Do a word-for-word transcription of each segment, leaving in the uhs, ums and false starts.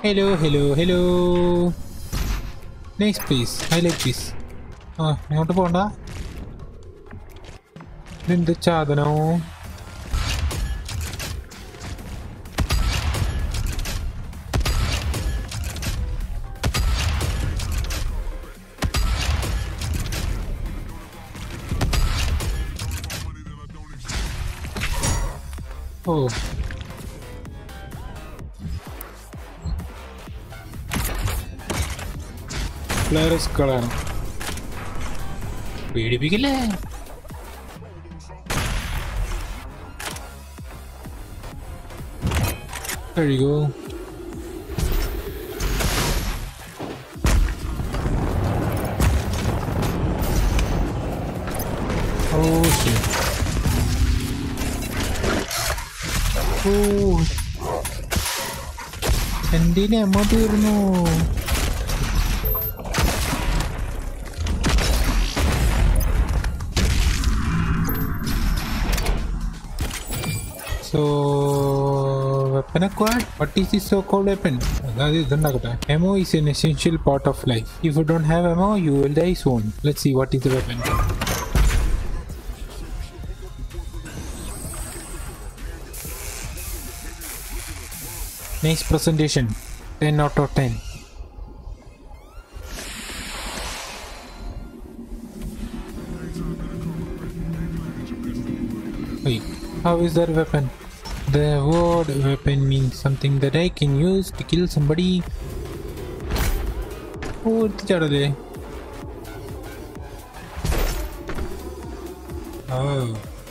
Hello, hello, hello. Nice piece. I like this. Ah, ഇങ്ങോട്ട് പോണ്ട. ഇതെന്ത് ചാതനോ? Oh. Players കളാണ്. പേടിപ്പിക്കില്ലേ? There you go. Oh shit. Oh. എന്തിനാ അമ്മ തീർന്നു? So weapon acquired. What is this so-called weapon? That is ammo is an essential part of life. If you don't have ammo, you will die soon. Let's see what is the weapon. Nice presentation. ten out of ten. Wait, how is that weapon? The word weapon means something that I can use to kill somebody. Oh, it's a Oh.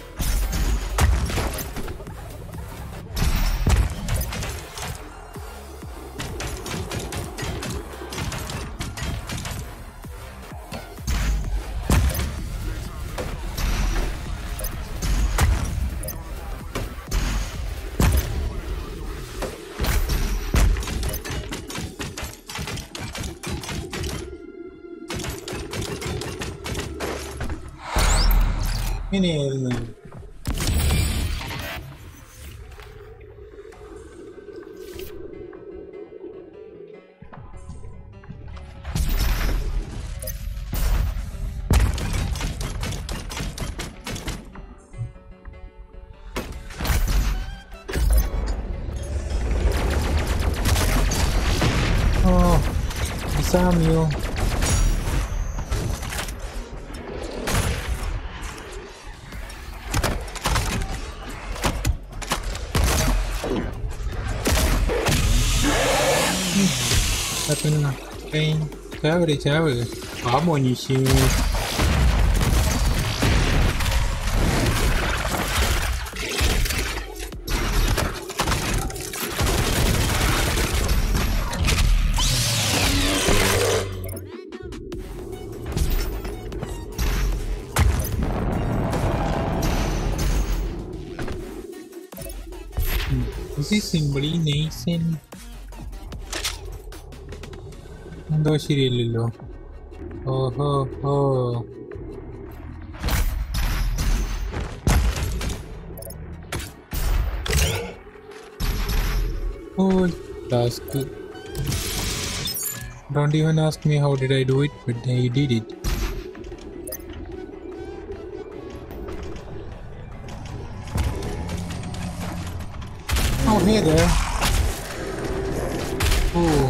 ഇനിയായിരുന്നു Oh, Samuel. Pain, chévere, chévere. Ah, buenísimo. This is simply nascent. എന്തോ ശരിയല്ലല്ലോ. ഓഹോ ഹോ. Oh, task. Don't even ask me how did I do it, but I did it. Oh, hey there. Oh.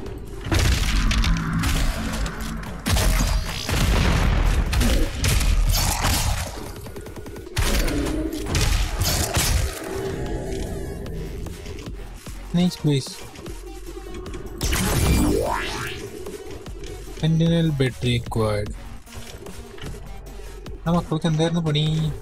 Nice place. Sentinel battery acquired. നമുക്കൊക്കെ എന്തായിരുന്നു പണി?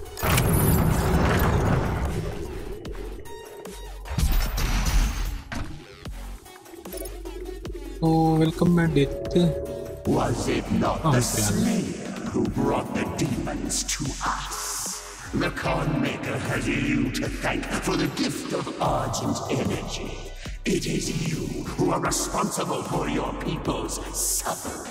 Oh, welcome my death. Was it not oh, the Slayer who brought the demons to us? The Khan Maker has you to thank for the gift of Argent energy. It is you who are responsible for your people's suffering.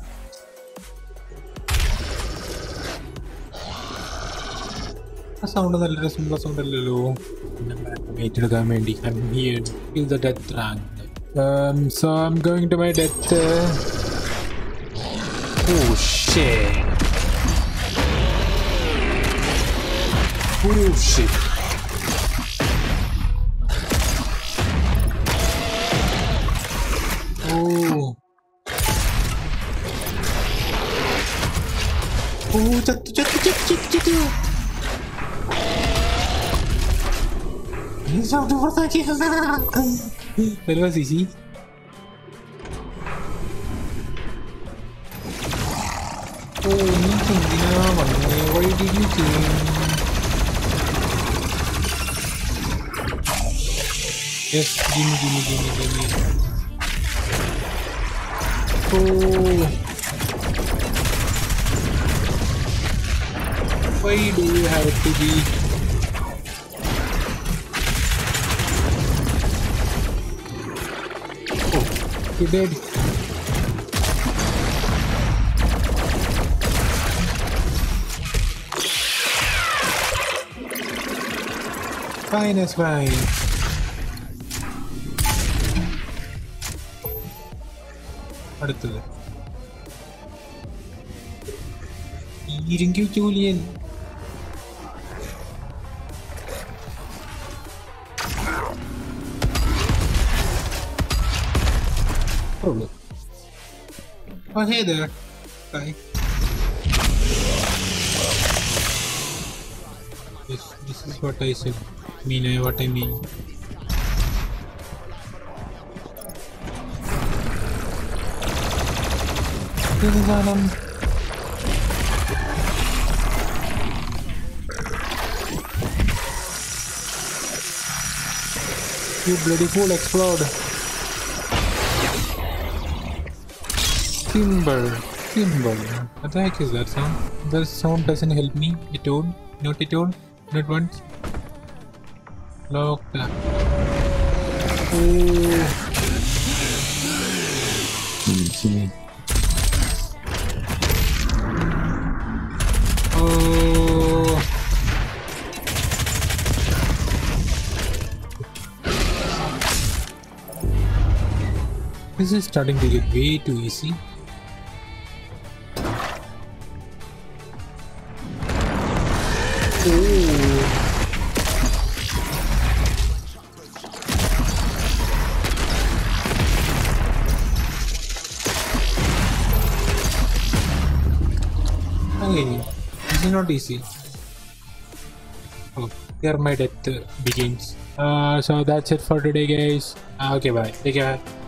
A sound of the little symbol sound a little. Wait to the Mandy. I'm here. Feel the death rank. Um, so I'm going to my death. Uh... Oh shit! Oh shit! Oh! Oh! Jatuh, jatuh, jatuh, jatuh, jatuh. Jauh dua lagi. That was easy. Oh, meeting dinner. Why did you think? Yes, gimme, gimme, gimme, gimme. Oh. Why do you have to be? Oh, you're dead. Fine is fine. അടുത്തത് ഇരുങ്കി Julian Probably. Oh hey there. Hi. This this is what I said. Mean I what I mean. Venom. You bloody fool, explode. Timber. Timber. What the heck is that sound? The sound doesn't help me at all. Not at all. Not once. Locked up. Oh. Hmm, see. Oh. This is starting to get way too easy. Oh. Okay, this is not easy. Oh, here my death uh, begins. Uh, so that's it for today, guys. Uh, okay, bye. Take care.